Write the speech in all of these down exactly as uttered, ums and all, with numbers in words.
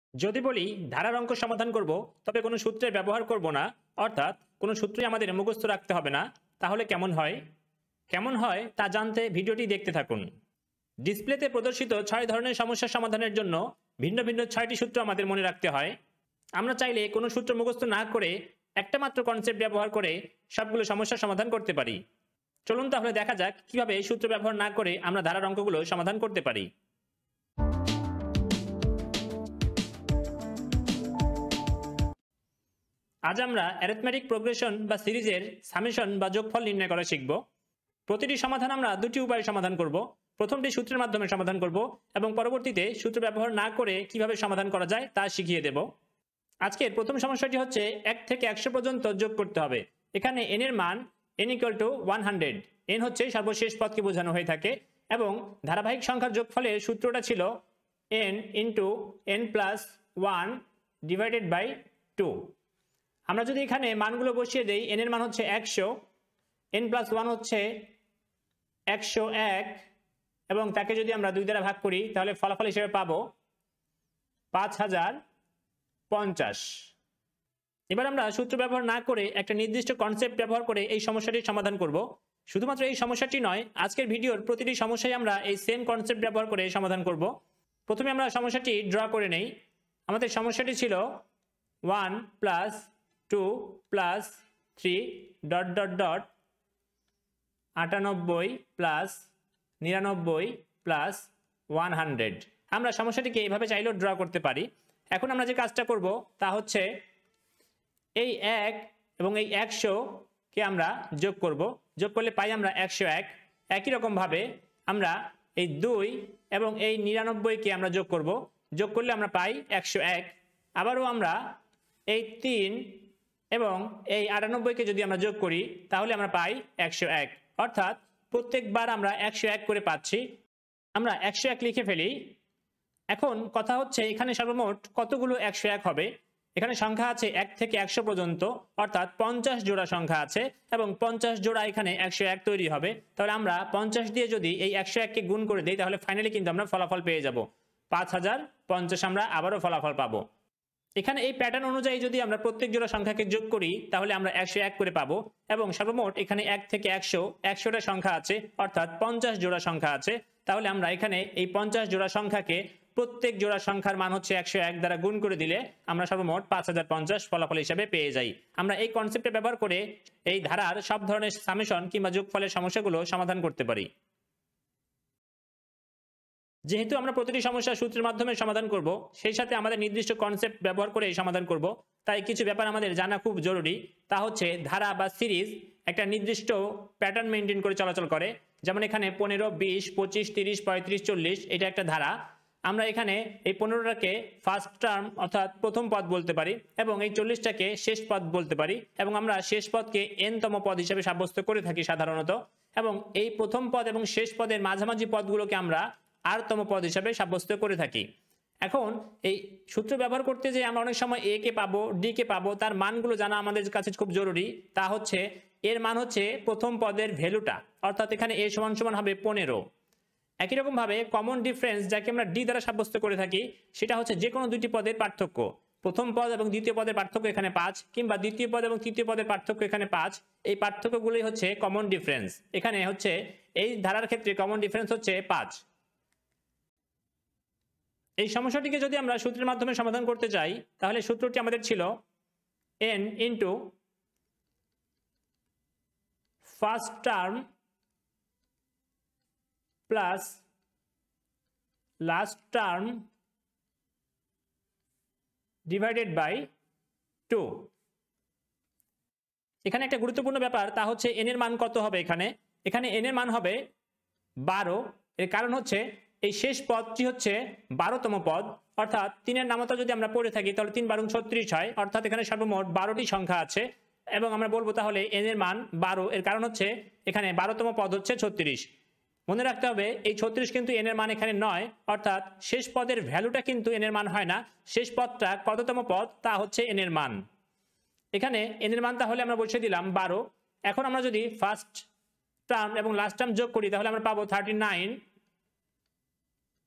যদি বলি ধারার অঙ্ক সমাধান করব তবে কোনো সূত্রের ব্যবহার করব না, অর্থাৎ কোনো সূত্রই আমাদের মুখস্থ রাখতে হবে না, তাহলে কেমন হয় কেমন হয় তা জানতে ভিডিওটি দেখতে থাকুন। ডিসপ্লেতে প্রদর্শিত ছয় ধরনের সমস্যা সমাধানের জন্য ভিন্ন ভিন্ন ছয়টি সূত্র আমাদের মনে রাখতে হয়। আমরা চাইলে কোনো সূত্র মুখস্থ না করে একটা মাত্র কনসেপ্ট ব্যবহার করে সবগুলো সমস্যার সমাধান করতে পারি। চলুন তাহলে দেখা যাক কিভাবে সূত্র ব্যবহার না করে আমরা ধারার অঙ্কগুলো সমাধান করতে পারি। আজ আমরা অ্যারিথমেটিক প্রোগ্রেশন বা সিরিজের সামেশন বা যোগফল নির্ণয় করা শিখব। প্রতিটি সমাধান আমরা দুটি উপায়ে সমাধান করব। প্রথমটি সূত্রের মাধ্যমে সমাধান করব এবং পরবর্তীতে সূত্র ব্যবহার না করে কিভাবে সমাধান করা যায় তা শিখিয়ে দেব। আজকের প্রথম সমস্যাটি হচ্ছে এক থেকে একশো পর্যন্ত যোগ করতে হবে। এখানে n এর মান n equal to one hundred. n হচ্ছে সর্বশেষ পদকে বোঝানো হয়ে থাকে এবং ধারাবাহিক সংখ্যার যোগফলের সূত্রটা ছিল n into n plus one divided by two. আমরা যদি এখানে মানগুলো বসিয়ে দেই, n এর মান হচ্ছে একশো, n প্লাস ওয়ান হচ্ছে একশো এক এবং তাকে যদি আমরা দুই দ্বারা ভাগ করি তাহলে ফলাফল হিসেবে পাবো পাঁচ হাজার পঞ্চাশ। এবার আমরা সূত্র ব্যবহার না করে একটা নির্দিষ্ট কনসেপ্ট ব্যবহার করে এই সমস্যাটির সমাধান করব। শুধুমাত্র এই সমস্যাটি নয়, আজকের ভিডিওর প্রতিটি সমস্যায় আমরা এই সেম কনসেপ্ট ব্যবহার করে সমাধান করব। প্রথমে আমরা সমস্যাটি ড্র করে নেই। আমাদের সমস্যাটি ছিল one plus two plus three dot dot dot আটানব্বই প্লাস নিরানব্বই প্লাস ওয়ান হান্ড্রেড। আমরা সমস্যাটিকে এইভাবে চাইলেও ড্র করতে পারি। এখন আমরা যে কাজটা করব তা হচ্ছে এই এক এবং এই একশোকে আমরা যোগ করব। যোগ করলে পাই আমরা একশো এক। একই রকমভাবে আমরা এই দুই এবং এই নিরানব্বইকে আমরা যোগ করব। যোগ করলে আমরা পাই একশো এক। আবারও আমরা এই তিন এবং এই আটানব্বইকে যদি আমরা যোগ করি তাহলে আমরা পাই একশো এক। অর্থাৎ প্রত্যেকবার আমরা একশো এক করে পাচ্ছি। আমরা একশো এক লিখে ফেলি। এখন কথা হচ্ছে এখানে সর্বমোট কতগুলো একশো এক হবে। এখানে সংখ্যা আছে এক থেকে একশো পর্যন্ত, অর্থাৎ পঞ্চাশ জোড়া সংখ্যা আছে এবং পঞ্চাশ জোড়া এখানে একশো এক তৈরি হবে। তাহলে আমরা পঞ্চাশ দিয়ে যদি এই একশো এককে গুণ করে দিই তাহলে ফাইনালি কিন্তু আমরা ফলাফল পেয়ে যাব পাঁচ হাজার পঞ্চাশ। আমরা আবারও ফলাফল পাবো। এখানে এই প্যাটার্ন অনুযায়ী যদি আমরা প্রত্যেক জোড়া সংখ্যাকে যোগ করি তাহলে আমরা একশো এক করে পাবো এবং সর্বমোট এখানে এক থেকে একশো একশোটা সংখ্যা আছে, অর্থাৎ পঞ্চাশ জোড়া সংখ্যা আছে। তাহলে আমরা এখানে এই পঞ্চাশ জোড়া সংখ্যাকে প্রত্যেক জোড়া সংখ্যার মান হচ্ছে একশো এক দ্বারা গুণ করে দিলে আমরা সর্বমোট পাঁচ হাজার পঞ্চাশ ফলাফল হিসাবে পেয়ে যাই। আমরা এই কনসেপ্টে ব্যবহার করে এই ধারার সব ধরনের সামেশন কিংবা যোগফলের সমস্যাগুলো সমাধান করতে পারি। যেহেতু আমরা প্রতিটি সমস্যা সূত্রের মাধ্যমে সমাধান করব, সেই সাথে আমাদের নির্দিষ্ট কনসেপ্ট ব্যবহার করে সমাধান করব, তাই কিছু ব্যাপার আমাদের জানা খুব জরুরি। তা হচ্ছে ধারা বা সিরিজ একটা নির্দিষ্ট প্যাটার্ন মেনটেন করে চলাচল করে। যেমন এখানে পনেরো, বিশ, পঁচিশ, তিরিশ, পঁয়ত্রিশ, চল্লিশ এটা একটা ধারা। আমরা এখানে এই পনেরোটাকে ফার্স্ট টার্ম অর্থাৎ প্রথম পদ বলতে পারি এবং এই চল্লিশটাকে শেষ পদ বলতে পারি এবং আমরা শেষ পদকে এনতম পদ হিসেবে সাব্যস্ত করে থাকি সাধারণত। এবং এই প্রথম পদ এবং শেষ পদের মাঝামাঝি পদগুলোকে আমরা আরতম পদ হিসাবে সাব্যস্ত করে থাকি। এখন এই সূত্র ব্যবহার করতে যে আমরা অনেক সময় এ কে পাবো, ডি কে পাবো, তার মানগুলো জানা আমাদের কাছে খুব জরুরি। তা হচ্ছে এর মান হচ্ছে প্রথম পদের ভ্যালুটা, অর্থাৎ এখানে এ সমান সমান হবে পনেরো। একই রকম ভাবে কমন ডিফারেন্স যাকে আমরা ডি দ্বারা সাব্যস্ত করে থাকি সেটা হচ্ছে যে কোনো দুটি পদের পার্থক্য। প্রথম পদ এবং দ্বিতীয় পদের পার্থক্য এখানে পাঁচ, কিংবা দ্বিতীয় পদ এবং তৃতীয় পদের পার্থক্য এখানে পাঁচ। এই পার্থক্যগুলোই হচ্ছে কমন ডিফারেন্স। এখানে হচ্ছে এই ধারার ক্ষেত্রে কমন ডিফারেন্স হচ্ছে পাঁচ। এই সমস্যাটিকে যদি আমরা সূত্রের মাধ্যমে সমাধান করতে চাই তাহলে সূত্রটি আমাদের ছিল n into first term plus last term divided by two. এখানে একটা গুরুত্বপূর্ণ ব্যাপার, তা হচ্ছে n এর মান কত হবে। এখানে এখানে n এর মান হবে বারো। এর কারণ হচ্ছে এই শেষ পদটি হচ্ছে বারোতম পদ, অর্থাৎ তিনের নামতা যদি আমরা পড়ে থাকি তাহলে তিন বারো ছত্রিশ হয়, অর্থাৎ এখানে সর্বমোট বারোটি সংখ্যা আছে এবং আমরা বলবো তাহলে n এর মান বারো। এর কারণ হচ্ছে এখানে বারোতম পদ হচ্ছে ছত্রিশ। মনে রাখতে হবে এই ছত্রিশ কিন্তু n এর মান এখানে নয়, অর্থাৎ শেষ পদের ভ্যালুটা কিন্তু n এর মান হয় না। শেষ পদটা কততম পদ তা হচ্ছে n এর মান। এখানে n এর মান তাহলে আমরা বসিয়ে দিলাম বারো। এখন আমরা যদি ফার্স্ট টার্ম এবং লাস্ট টার্ম যোগ করি তাহলে আমরা পাবো থার্টি নাইন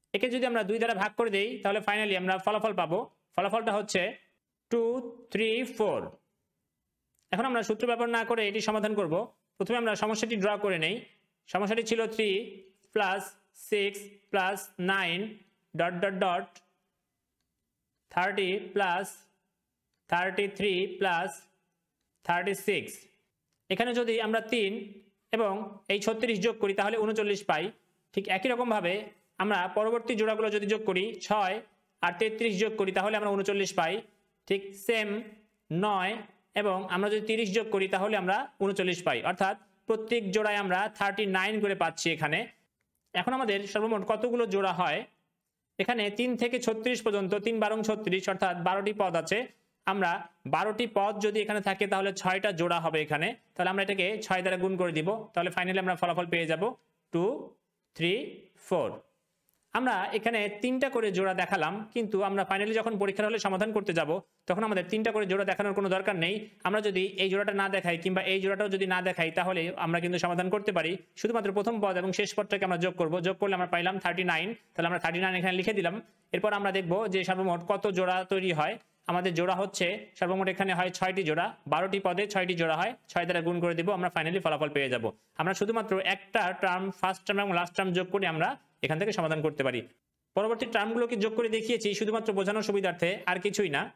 একে যদি আমরা দুই দ্বারা ভাগ করে দেই তাহলে ফাইনালি আমরা ফলাফল পাবো। ফলাফলটা হচ্ছে টু থ্রি ফোর। এখন আমরা সূত্র ব্যবহার না করে এটি সমাধান করব। প্রথমে আমরা সমস্যাটি ড্র করে নেই। সমস্যাটি ছিল three plus six plus nine dot dot dot thirty plus thirty three plus thirty six. এখানে যদি আমরা তিন এবং এই ছত্রিশ যোগ করি তাহলে উনচল্লিশ পাই। ঠিক একই রকমভাবে আমরা পরবর্তী জোড়াগুলো যদি যোগ করি ছয় আর তেত্রিশ যোগ করি তাহলে আমরা উনচল্লিশ পাই। ঠিক সেম নয় এবং আমরা যদি তিরিশ যোগ করি তাহলে আমরা উনচল্লিশ পাই, অর্থাৎ প্রত্যেক জোড়ায় আমরা থার্টি নাইন করে পাচ্ছি এখানে। এখন আমাদের সর্বমোট কতগুলো জোড়া হয়? এখানে তিন থেকে ছত্রিশ পর্যন্ত, তিন বারং ছত্রিশ, অর্থাৎ বারোটি পদ আছে। আমরা বারোটি পদ যদি এখানে থাকে তাহলে ছয়টা জোড়া হবে এখানে। তাহলে আমরা এটাকে ছয় দ্বারা গুণ করে দিব, তাহলে ফাইনালি আমরা ফলাফল পেয়ে যাব টু থ্রি ফোর। আমরা এখানে তিনটা করে জোড়া দেখালাম, কিন্তু আমরা ফাইনালি যখন পরীক্ষার হলে সমাধান করতে যাব তখন আমাদের তিনটা করে জোড়া দেখানোর কোনো দরকার নেই। আমরা যদি এই জোড়াটা না দেখাই কিংবা এই জোড়াটাও যদি না দেখাই তাহলে আমরা কিন্তু সমাধান করতে পারি। শুধুমাত্র প্রথম পদ এবং শেষ পদটাকে আমরা যোগ করব। যোগ করলে আমরা পাইলাম থার্টি নাইন, তাহলে আমরা থার্টি নাইন এখানে লিখে দিলাম। এরপর আমরা দেখব যে সর্বমোট কত জোড়া তৈরি হয়। আমাদের জোড়া হচ্ছে সর্বমোট এখানে হয় ছয়টি জোড়া, বারোটি পদে ছয়টি জোড়া হয়, ছয় দ্বারা গুণ করে দিব, আমরা ফাইনালি ফলাফল পেয়ে যাব। আমরা শুধুমাত্র একটা টার্ম, ফার্স্ট টার্ম এবং লাস্ট টার্ম যোগ করে আমরা এখান থেকে সমাধান করতে পারি। পরবর্তী টার্মগুলোকে যোগ করে দেখিয়েছি শুধুমাত্র বোঝানোর সুবিধার্থে, আর কিছুই না।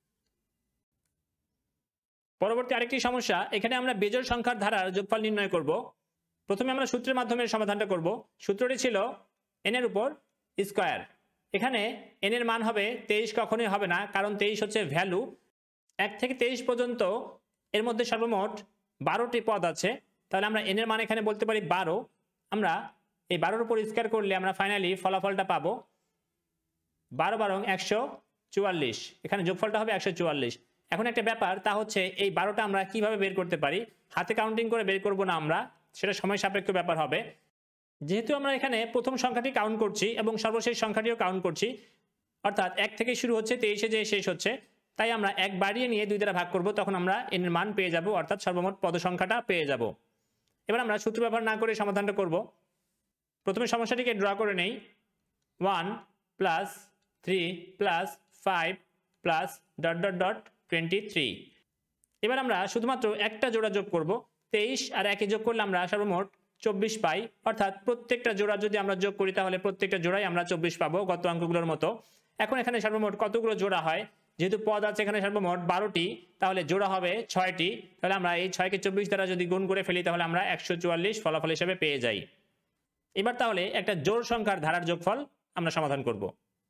পরবর্তী আরেকটি সমস্যা, এখানে আমরা বেজোড় সংখ্যার ধারার যোগফল নির্ণয় করব। প্রথমে আমরা সূত্রের মাধ্যমে সমাধানটা করব। সূত্রটি ছিল এন এর উপর স্কয়ার। এখানে এন এর মান হবে তেইশ, কখনোই হবে না, কারণ তেইশ হচ্ছে ভ্যালু। এক থেকে তেইশ পর্যন্ত এর মধ্যে সর্বমোট বারোটি পদ আছে, তাহলে আমরা এন এর মান এখানে বলতে পারি বারো। আমরা এই বারোর উপর স্কয়ার করলে আমরা ফাইনালি ফলাফলটা পাবো বারো বারং একশো চুয়াল্লিশ। এখানে যোগফলটা হবে একশো চুয়াল্লিশ। এখন একটা ব্যাপার, তা হচ্ছে এই বারোটা আমরা কিভাবে বের করতে পারি? হাতে কাউন্টিং করে বের করব না আমরা, সেটা সময় সাপেক্ষ ব্যাপার হবে। যেহেতু আমরা এখানে প্রথম সংখ্যাটি কাউন্ট করছি এবং সর্বশেষ সংখ্যাটিও কাউন্ট করছি, অর্থাৎ এক থেকে শুরু হচ্ছে তেইশে যে শেষ হচ্ছে, তাই আমরা এক বাড়িয়ে নিয়ে দুই দ্বারা ভাগ করব, তখন আমরা এর মান পেয়ে যাব, অর্থাৎ সর্বমোট পদ সংখ্যাটা পেয়ে যাব। এবার আমরা সূত্র ব্যবহার না করে সমাধানটা করব। প্রথমে সমস্যাটিকে ড্র করে নেই। One plus three plus five plus dot dot dot twenty three. এবার আমরা শুধুমাত্র একটা জোড়া যোগ করব। তেইশ আর একে যোগ করলে আমরা সর্বমোট চব্বিশ পাই, অর্থাৎ প্রত্যেকটা জোড়া যদি আমরা যোগ করি তাহলে প্রত্যেকটা জোড়াই আমরা চব্বিশ পাবো গত অঙ্কগুলোর মতো। এখন এখানে সর্বমোট কতগুলো জোড়া হয়? যেহেতু পদ আছে এখানে সর্বমোট বারোটি, তাহলে জোড়া হবে ছয়টি। তাহলে আমরা এই ছয়কে চব্বিশ দ্বারা যদি গুণ করে ফেলি তাহলে আমরা একশো চুয়াল্লিশ ফলাফল হিসেবে পেয়ে যাই। এবার তাহলে একটা জোড় সংখ্যার ধারার যোগফল আমরা সমাধান করব।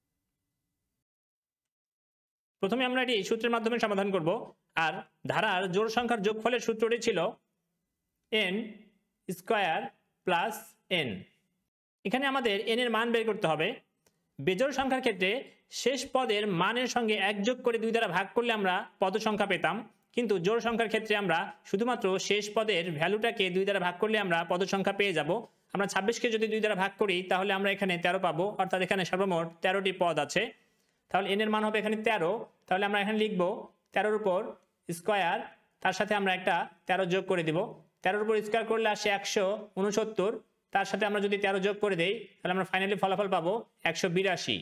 প্রথমে আমরা এটি সূত্রের মাধ্যমে সমাধান করব। আর ধারার জোড় সংখ্যার যোগফলের সূত্রটি ছিল এন স্কয়ার প্লাস এন। এখানে আমাদের এন এর মান বের করতে হবে। বেজোড় সংখ্যার ক্ষেত্রে শেষ পদের মানের সঙ্গে এক যোগ করে দুই দ্বারা ভাগ করলে আমরা পদ সংখ্যা পেতাম, কিন্তু জোড় সংখ্যার ক্ষেত্রে আমরা শুধুমাত্র শেষ পদের ভ্যালুটাকে দুই দ্বারা ভাগ করলে আমরা পদ সংখ্যা পেয়ে যাব। আমরা ছাব্বিশকে যদি দুই দ্বারা ভাগ করি তাহলে আমরা এখানে তেরো পাবো, অর্থাৎ এখানে সর্বমোট তেরোটি পদ আছে। তাহলে এন এর মান হবে এখানে তেরো। তাহলে আমরা এখানে লিখবো তেরোর উপর স্কয়ার, তার সাথে আমরা একটা তেরো যোগ করে দিব। তেরোর উপর স্কয়ার করলে আসে একশো উনসত্তর, তার সাথে আমরা যদি তেরো যোগ করে দেই তাহলে আমরা ফাইনালি ফলাফল পাবো একশো বিরাশি।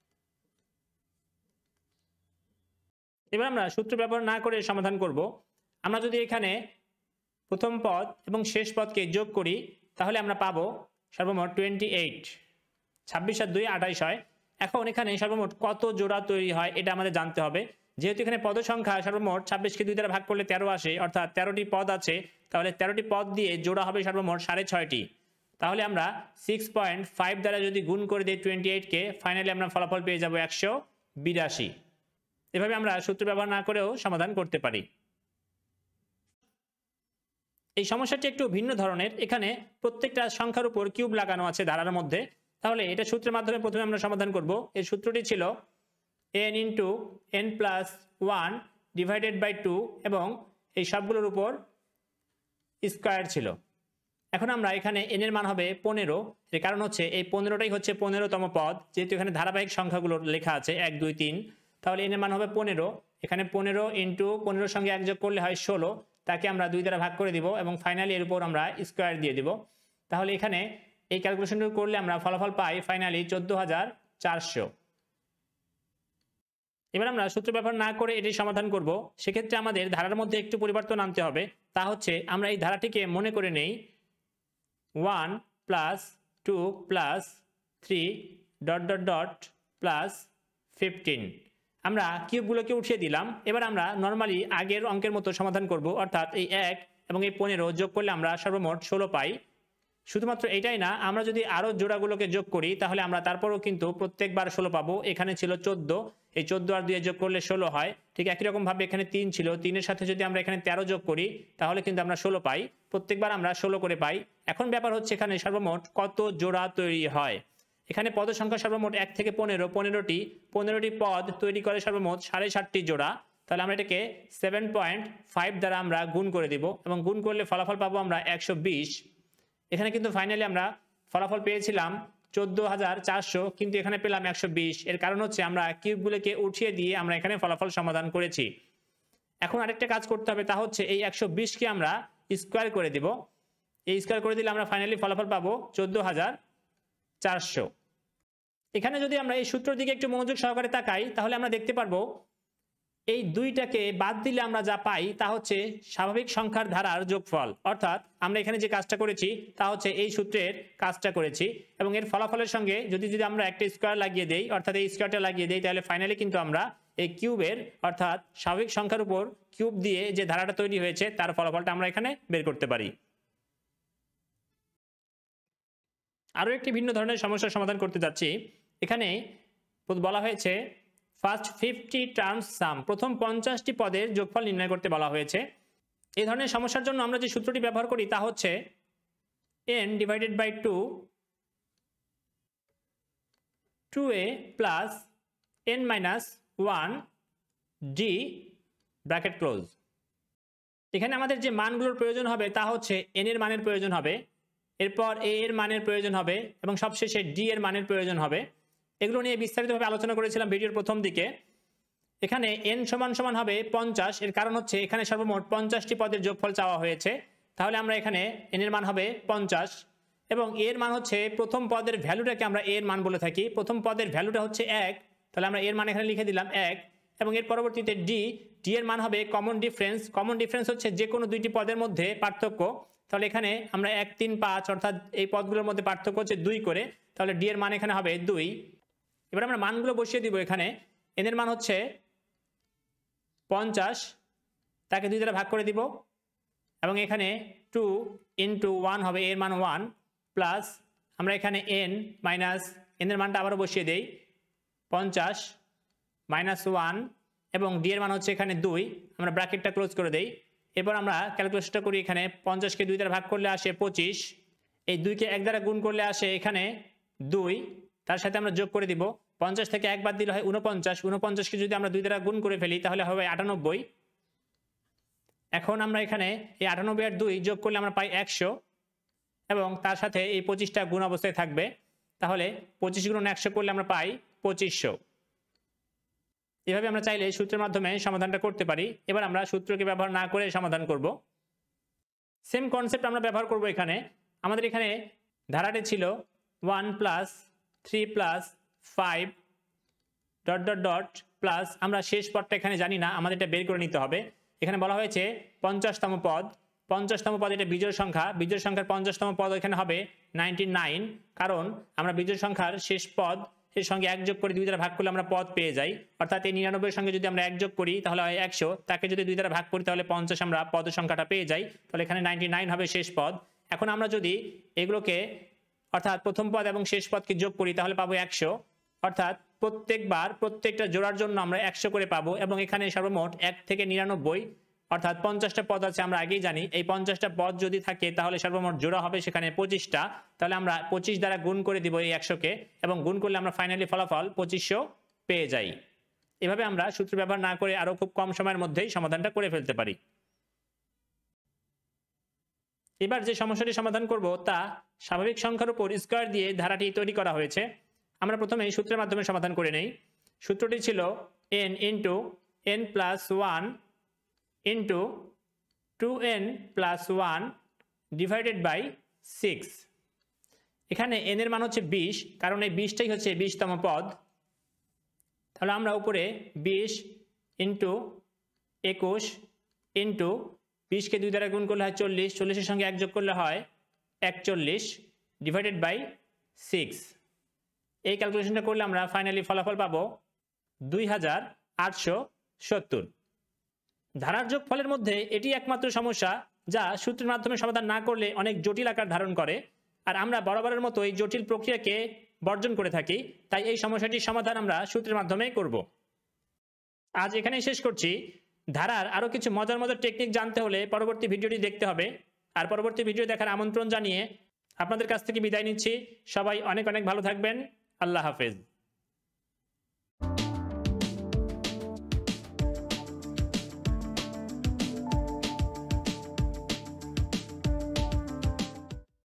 এবার আমরা সূত্র ব্যবহার না করে সমাধান করব। আমরা যদি এখানে প্রথম পদ এবং শেষ পদকে যোগ করি তাহলে আমরা পাবো সর্বমোট টোয়েন্টি এইট। ছাব্বিশ আর দুই আঠাইশ হয়। এখন এখানে সর্বমোট কত জোড়া তৈরি হয় এটা আমাদের জানতে হবে। যেহেতু এখানে পদ সংখ্যা সর্বমোট ছাব্বিশকে দুই দ্বারা ভাগ করলে তেরো আসে, অর্থাৎ তেরোটি পদ আছে, তাহলে তেরোটি পদ দিয়ে জোড়া হবে সর্বমোট সাড়ে ছয়টি। তাহলে আমরা সিক্স পয়েন্ট ফাইভ দ্বারা যদি গুণ করে দিই টোয়েন্টি এইটকে, ফাইনালি আমরা ফলাফল পেয়ে যাব একশো বিরাশি। এভাবে আমরা সূত্র ব্যবহার না করেও সমাধান করতে পারি। এই সমস্যাটি একটু ভিন্ন ধরনের। এখানে প্রত্যেকটা সংখ্যার উপর কিউব লাগানো আছে ধারার মধ্যে। তাহলে এটা সূত্রের মাধ্যমে প্রথমে আমরা সমাধান করব। এর সূত্রটি ছিল n into n plus one divided by two, এবং এই সবগুলোর উপর স্কয়ার ছিল। এখন আমরা এখানে এন এর মান হবে পনেরো। এর কারণ হচ্ছে এই পনেরোটাই হচ্ছে পনেরোতম পদ, যেহেতু এখানে ধারাবাহিক সংখ্যাগুলো লেখা আছে এক দুই তিন, তাহলে এন এর মান হবে পনেরো। এখানে পনেরো ইন্টু পনেরোর সঙ্গে এক যোগ করলে হয় ষোলো, তাকে আমরা দুই দ্বারা ভাগ করে দিব এবং ফাইনালি এর উপর আমরা স্কয়ার দিয়ে দিব। তাহলে এখানে এই ক্যালকুলেশনটা করলে আমরা ফলাফল পাই ফাইনালি চোদ্দ হাজার চারশো। এবার আমরা সূত্র ব্যবহার না করে এটি সমাধান করব। সেক্ষেত্রে আমাদের ধারার মধ্যে একটু পরিবর্তন আনতে হবে। তা হচ্ছে আমরা এই ধারাটিকে মনে করে নেই one plus two plus three dot dot dot plus fifteen. আমরা কিউবগুলোকে উঠিয়ে দিলাম। এবার আমরা নর্মালি আগের অঙ্কের মতো সমাধান করব, অর্থাৎ এই এক এবং এই পনেরো যোগ করলে আমরা সর্বমোট ষোলো পাই। শুধুমাত্র এটাই না, আমরা যদি আরও জোড়াগুলোকে যোগ করি তাহলে আমরা তারপরও কিন্তু প্রত্যেকবার ষোলো পাবো। এখানে ছিল চোদ্দো, এই চোদ্দো আর দুয়ে যোগ করলে ষোলো হয়। ঠিক একই রকমভাবে এখানে তিন ছিল, তিনের সাথে যদি আমরা এখানে তেরো যোগ করি তাহলে কিন্তু আমরা ষোলো পাই। প্রত্যেকবার আমরা ষোলো করে পাই। এখন ব্যাপার হচ্ছে এখানে সর্বমোট কত জোড়া তৈরি হয়। এখানে পদ সংখ্যা সর্বমোট এক থেকে পনেরো, পনেরোটি পনেরোটি পদ তৈরি করে সর্বমোট সাড়ে ষাটটি জোড়া। তাহলে আমরা এটাকে সেভেন পয়েন্ট ফাইভ দ্বারা আমরা গুণ করে দিব এবং গুণ করলে ফলাফল পাবো আমরা একশো বিশ। এখানে কিন্তু ফাইনালি আমরা ফলাফল পেয়েছিলাম চোদ্দ হাজার চারশো, কিন্তু এখানে পেলাম একশো বিশ। এর কারণ হচ্ছে আমরা কিউবগুলোকে উঠিয়ে দিয়ে আমরা এখানে ফলাফল সমাধান করেছি। এখন আরেকটা কাজ করতে হবে, তা হচ্ছে এই একশো বিশকে আমরা স্কোয়ার করে দিব। এই স্কোয়ার করে দিলে আমরা ফাইনালি ফলাফল পাবো চোদ্দ হাজার চারশো। এখানে যদি আমরা এই সূত্রের দিকে একটু মনোযোগ সহকারে তাকাই তাহলে আমরা দেখতে পারবো এই দুইটাকে বাদ দিলে আমরা যা পাই তা হচ্ছে স্বাভাবিক সংখ্যার ধারার যোগফল। অর্থাৎ আমরা এখানে যে কাজটা করেছি তা হচ্ছে এই সূত্রের কাজটা করেছি এবং এর ফলাফলের সঙ্গে যদি যদি আমরা একটা স্কোয়ার লাগিয়ে দেই, অর্থাৎ এই স্কোয়ারটা লাগিয়ে দেই, তাহলে ফাইনালি কিন্তু আমরা এই কিউবের অর্থাৎ স্বাভাবিক সংখ্যার উপর কিউব দিয়ে যে ধারাটা তৈরি হয়েছে তার ফলাফলটা আমরা এখানে বের করতে পারি। আরও একটি ভিন্ন ধরনের সমস্যার সমাধান করতে যাচ্ছি। এখানে বলা হয়েছে ফার্স্ট ফিফটি টার্মস সাম, প্রথম পঞ্চাশটি পদের যোগফল নির্ণয় করতে বলা হয়েছে। এই ধরনের সমস্যার জন্য আমরা যে সূত্রটি ব্যবহার করি তা হচ্ছে n divided by two two a plus n minus one d bracket close. এখানে আমাদের যে মানগুলোর প্রয়োজন হবে তা হচ্ছে এন এর মানের প্রয়োজন হবে, এরপর এ এর মানের প্রয়োজন হবে এবং সবশেষে ডি এর মানের প্রয়োজন হবে। এগুলো নিয়ে বিস্তারিতভাবে আলোচনা করেছিলাম ভিডিওর প্রথম দিকে। এখানে এন সমান সমান হবে পঞ্চাশ। এর কারণ হচ্ছে এখানে সর্বমোট পঞ্চাশটি পদের যোগফল চাওয়া হয়েছে। তাহলে আমরা এখানে এন এর মান হবে পঞ্চাশ এবং এর মান হচ্ছে প্রথম পদের ভ্যালুটাকে আমরা এর মান বলে থাকি। প্রথম পদের ভ্যালুটা হচ্ছে এক, তাহলে আমরা এর মান এখানে লিখে দিলাম এক। এবং এর পরবর্তীতে ডি, ডি এর মান হবে কমন ডিফারেন্স। কমন ডিফারেন্স হচ্ছে যে কোনো দুইটি পদের মধ্যে পার্থক্য। তাহলে এখানে আমরা এক তিন পাঁচ অর্থাৎ এই পদগুলোর মধ্যে পার্থক্য হচ্ছে দুই করে, তাহলে ডি এর মান এখানে হবে দুই। এবার আমরা মানগুলো বসিয়ে দিব। এখানে এন এর মান হচ্ছে পঞ্চাশ, তাকে দুই দ্বারা ভাগ করে দিব এবং এখানে টু ইন্টু ওয়ান হবে, এর মান ওয়ান, প্লাস আমরা এখানে এন মাইনাস এন এর মানটা আবারও বসিয়ে দেই পঞ্চাশ মাইনাস ওয়ান এবং ডি এর মান হচ্ছে এখানে দুই, আমরা ব্র্যাকেটটা ক্লোজ করে দেই। এরপর আমরা ক্যালকুলেশনটা করি। এখানে পঞ্চাশকে দুই দ্বারা ভাগ করলে আসে পঁচিশ, এই দুইকে এক দ্বারা গুণ করলে আসে এখানে দুই, তার সাথে আমরা যোগ করে দিব। পঞ্চাশ থেকে এক বাদ দিলে হয় উনপঞ্চাশ, উনপঞ্চাশকে যদি আমরা দুই দ্বারা গুণ করে ফেলি তাহলে হবে আটানব্বই। এখন আমরা এখানে এই আটানব্বই আর দুই যোগ করলে আমরা পাই একশো এবং তার সাথে এই পঁচিশটা গুণ অবস্থায় থাকবে। তাহলে পঁচিশ গুণ একশো করলে আমরা পাই পঁচিশশো। এভাবে আমরা চাইলে সূত্রের মাধ্যমে সমাধানটা করতে পারি। এবার আমরা সূত্রকে ব্যবহার না করে সমাধান করব। সেম কনসেপ্ট আমরা ব্যবহার করব। এখানে আমাদের এখানে ধারাটি ছিল one plus three plus five dot dot dot plus, আমরা শেষ পদটা এখানে জানি না, আমাদের এটা বের করে নিতে হবে। এখানে বলা হয়েছে পঞ্চাশতম পদ, পঞ্চাশতম পদ এটা বিজোড় সংখ্যা, বিজোড় সংখ্যার পঞ্চাশতম পদ এখানে হবে নাইনটি নাইন, কারণ আমরা বিজোড় সংখ্যার শেষ পদ এর সঙ্গে এক যোগ করে দুই দ্বারা ভাগ করলে আমরা পদ পেয়ে যাই। অর্থাৎ এই নিরানব্বইয়ের সঙ্গে যদি আমরা এক যোগ করি তাহলে হয় একশো, তাকে যদি দুই দ্বারা ভাগ করি তাহলে পঞ্চাশ আমরা পদ সংখ্যাটা পেয়ে যাই। তাহলে এখানে নাইনটি নাইন হবে শেষ পদ। এখন আমরা যদি এগুলোকে অর্থাৎ প্রথম পদ এবং শেষ পদকে যোগ করি তাহলে পাবো একশো, অর্থাৎ প্রত্যেকবার প্রত্যেকটা জোড়ার জন্য আমরা একশো করে পাবো। এবং এখানে সর্বমোট এক থেকে নিরানব্বই অর্থাৎ পঞ্চাশটা পদ আছে, আমরা আগেই জানি এই পঞ্চাশটা পদ যদি থাকে তাহলে সর্বমোট জোড়া হবে সেখানে পঁচিশটা। তাহলে আমরা পঁচিশ দ্বারা গুণ করে দিব এই একশোকে এবং গুণ করলে আমরা ফাইনালি ফলাফল পঁচিশশো পেয়ে যাই। এভাবে আমরা সূত্র ব্যবহার না করে আরো খুব কম সময়ের মধ্যেই সমাধানটা করে ফেলতে পারি। এবার যে সমস্যাটি সমাধান করব তা স্বাভাবিক সংখ্যার উপর স্কয়ার দিয়ে ধারাটি তৈরি করা হয়েছে। আমরা প্রথমে সূত্রের মাধ্যমে সমাধান করে নেই। সূত্রটি ছিল n into n plus one into two n plus one divided by six. এখানে এন এর মান হচ্ছে বিশ, কারণ এই বিশটাই হচ্ছে বিশতম পদ। তাহলে আমরা উপরে বিশ ইন্টু একুশ ইন্টু বিশকে দুই দ্বারা গুণ করলে হয় চল্লিশ, চল্লিশের সঙ্গে এক যোগ করলে হয় একচল্লিশ, ডিভাইডেড বাই সিক্স। এই ক্যালকুলেশনটা করলে আমরা ফাইনালি ফলাফল পাবো দুই হাজার আটশো সত্তর। ধারার যোগফলের মধ্যে এটি একমাত্র সমস্যা যা সূত্রের মাধ্যমে সমাধান না করলে অনেক জটিল আকার ধারণ করে, আর আমরা বরাবরের মতো এই জটিল প্রক্রিয়াকে বর্জন করে থাকি। তাই এই সমস্যাটির সমাধান আমরা সূত্রের মাধ্যমে করব। আজ এখানেই শেষ করছি। ধারার আরও কিছু মজার মজার টেকনিক জানতে হলে পরবর্তী ভিডিওটি দেখতে হবে। আর পরবর্তী ভিডিও দেখার আমন্ত্রণ জানিয়ে আপনাদের কাছ থেকে বিদায় নিচ্ছি। সবাই অনেক অনেক ভালো থাকবেন। আল্লাহ হাফেজ।